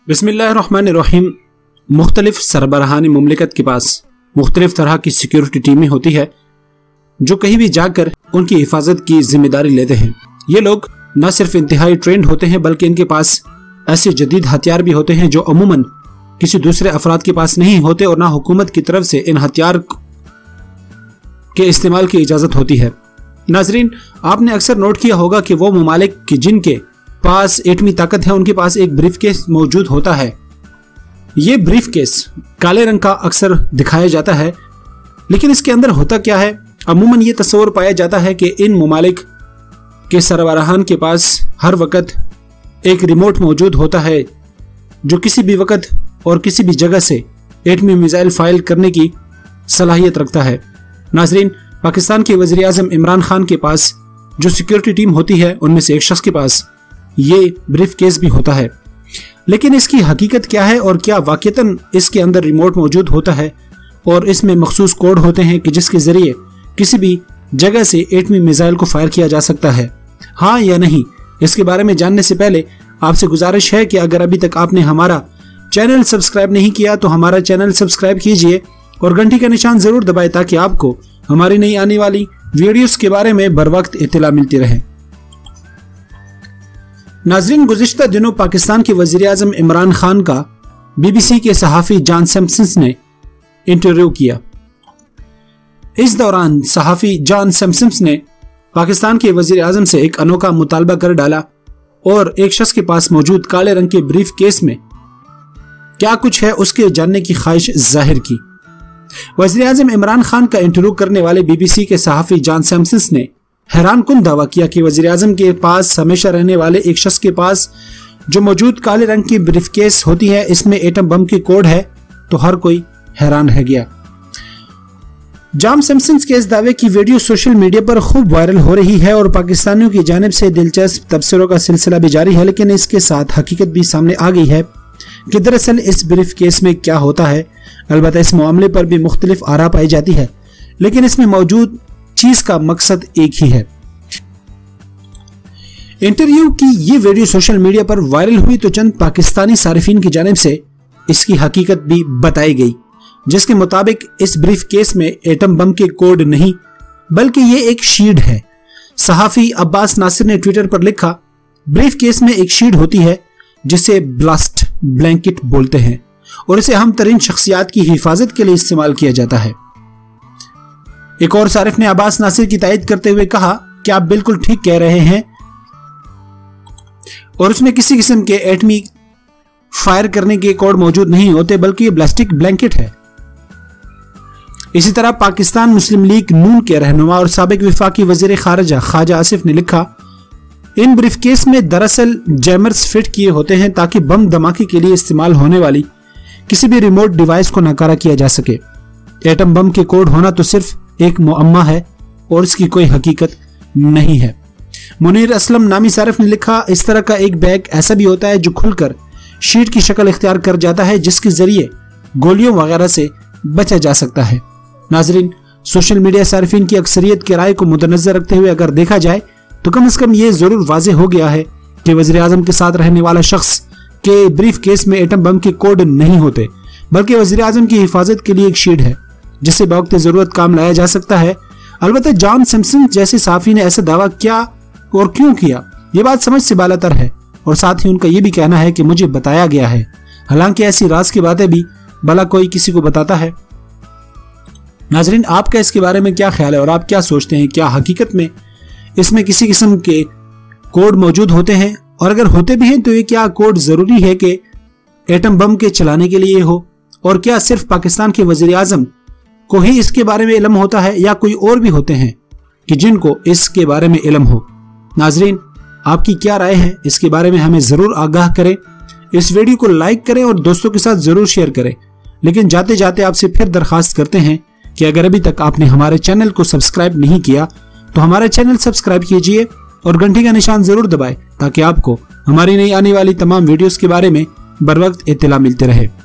बिस्मिल्लाहिर्रहमानिर्रहीम। मुख्तलिफ सरबराहान मुमलिकत के पास मुख्तलिफ तरह की सिक्योरिटी टीमें होती है जो कहीं भी जाकर उनकी हिफाजत की जिम्मेदारी लेते हैं। ये लोग न सिर्फ इंतहाई ट्रेंड होते हैं बल्कि इनके पास ऐसे जदीद हथियार भी होते हैं जो अमूमन किसी दूसरे अफराद के पास नहीं होते और ना हुकूमत की तरफ से इन हथियार के इस्तेमाल की इजाज़त होती है। नाजरीन, आपने अक्सर नोट किया होगा कि वो ममालिक की जिनके पास एटमी ताकत है उनके पास एक ब्रीफ केस मौजूद होता है। ये ब्रीफ केस काले रंग का अक्सर दिखाया जाता है, लेकिन इसके अंदर होता क्या है? अमूमन ये तस्वर पाया जाता है कि इन ममालिक के सरबराहान के पास हर वक्त एक रिमोट मौजूद होता है जो किसी भी वक्त और किसी भी जगह से एटमी मिसाइल फायर करने की सलाहियत रखता है। नाजरीन, पाकिस्तान के वज़ीर आज़म इमरान खान के पास जो सिक्योरिटी टीम होती है उनमें से एक शख्स के पास ये ब्रीफ केस भी होता है, लेकिन इसकी हकीकत क्या है और क्या वाकईतन इसके अंदर रिमोट मौजूद होता है और इसमें मखसूस कोड होते हैं कि जिसके जरिए किसी भी जगह से एटमी मिसाइल को फायर किया जा सकता है, हाँ या नहीं? इसके बारे में जानने से पहले आपसे गुजारिश है कि अगर अभी तक आपने हमारा चैनल सब्सक्राइब नहीं किया तो हमारा चैनल सब्सक्राइब कीजिए और घंटी का निशान जरूर दबाएं ताकि आपको हमारी नई आने वाली वीडियोस के बारे में बर वक्त इत्तला मिलती रहे। नाजरीन, गुज़िश्ता दिनों पाकिस्तान के वज़ीर आज़म इमरान खान का BBC के सहाफ़ी जॉन सिम्पसन ने इंटरव्यू किया। इस दौरान सहाफ़ी जॉन सिम्पसन ने पाकिस्तान के वज़ीर आज़म से एक अनोखा मुतालबा कर डाला और एक शख्स के पास मौजूद काले रंग के ब्रीफ केस में क्या कुछ है उसके जानने की ख्वाहिश जाहिर की। वज़ीर आज़म इमरान खान का इंटरव्यू करने वाले BBC के सहाफ़ी जॉन सिम्पसन ने हैरान कुन दावा किया कि वज़ीर आज़म के पास हमेशा रहने वाले एक शख्स के पास जो मौजूद काले रंग की ब्रीफ केस होती है इसमें एटम बम की कोड है, तो हर कोई हैरान रह गया। जॉन सिम्पसन के इस दावे की वीडियो सोशल मीडिया पर खूब वायरल हो रही है और पाकिस्तानियों की जानिब से दिलचस्प तबसरों का सिलसिला भी जारी है, लेकिन इसके साथ हकीकत भी सामने आ गई है कि दरअसल इस ब्रीफ केस में क्या होता है। अलबत्ता इस मामले पर भी मुख्तलिफ आरा पाई जाती है, लेकिन इसमें मौजूद चीज का मकसद एक ही है। इंटरव्यू की ये वीडियो सोशल मीडिया पर वायरल हुई तो चंद पाकिस्तानी सारिफीन की जानिब से इसकी हकीकत भी बताई गई, जिसके मुताबिक इस ब्रीफ केस में एटम बम के कोड नहीं बल्कि ये एक शील्ड है। सहाफी अब्बास नासिर ने ट्विटर पर लिखा, ब्रीफ केस में एक शील्ड होती है जिसे ब्लास्ट ब्लैंकेट बोलते हैं और इसे अहम तरीन शख्सियात की हिफाजत के लिए इस्तेमाल किया जाता है। एक और सारिफ ने अब्बास नासिर की तायद करते हुए कहा कि आप बिल्कुल ठीक कह रहे हैं और उसमें किसी किस्म के एटमी फायर करने के कोड मौजूद नहीं होते बल्कि ये प्लास्टिक ब्लैंकेट है। इसी तरह पाकिस्तान मुस्लिम लीग नून के रहनुमा और साबिक वफाकी वजीर खारजा ख्वाजा आसिफ ने लिखा, इन ब्रीफ केस में दरअसल जैमर्स फिट किए होते हैं ताकि बम धमाके के लिए इस्तेमाल होने वाली किसी भी रिमोट डिवाइस को नकारा किया जा सके। एटम बम के कोड होना तो सिर्फ एक मुअम्मा है और इसकी कोई हकीकत नहीं है। मुनीर असलम नामी सारिफ ने लिखा, इस तरह का एक बैग ऐसा भी होता है जो खुलकर शीट की शक्ल इख्तियार कर जाता है जिसके जरिए गोलियों वगैरह से बचा जा सकता है। नाजरीन, सोशल मीडिया सारिफीन की अक्सरियत की राय को मद्देनजर रखते हुए अगर देखा जाए तो कम से कम ये जरूर वाज़ेह हो गया है कि वज़ीर आज़म के साथ रहने वाला शख्स के ब्रीफ केस में एटम बम के कोड नहीं होते बल्कि वज़ीर आज़म की हिफाजत के लिए एक शील्ड है जिसे बवक्त जरूरत काम लाया जा सकता है। अलबत्ता जॉन सिम्पसन जैसे साफी ने ऐसा दावा क्या और क्यों किया, ये बात समझ से बालातर है और साथ ही उनका ये भी कहना है कि मुझे बताया गया है, हालांकि ऐसी राज की बातें भी भला कोई किसी को बताता है। नाजरीन, आपका इसके बारे में क्या ख्याल है और आप क्या सोचते हैं? क्या हकीकत में इसमें किसी किस्म के कोड मौजूद होते हैं और अगर होते भी हैं तो ये क्या कोड जरूरी है कि एटम बम के चलाने के लिए हो और क्या सिर्फ पाकिस्तान के वज़ीर आज़म को ही इसके बारे में इल्म होता है या कोई और भी होते हैं कि जिनको इसके बारे में इल्म हो? नाजरीन, आपकी क्या राय है इसके बारे में हमें जरूर आगाह करें। इस वीडियो को लाइक करें और दोस्तों के साथ जरूर शेयर करें, लेकिन जाते जाते आपसे फिर दरखास्त करते हैं कि अगर अभी तक आपने हमारे चैनल को सब्सक्राइब नहीं किया तो हमारा चैनल सब्सक्राइब कीजिए और घंटी का निशान जरूर दबाएं ताकि आपको हमारी नई आने वाली तमाम वीडियोस के बारे में बर वक्त इत्तला मिलते रहे।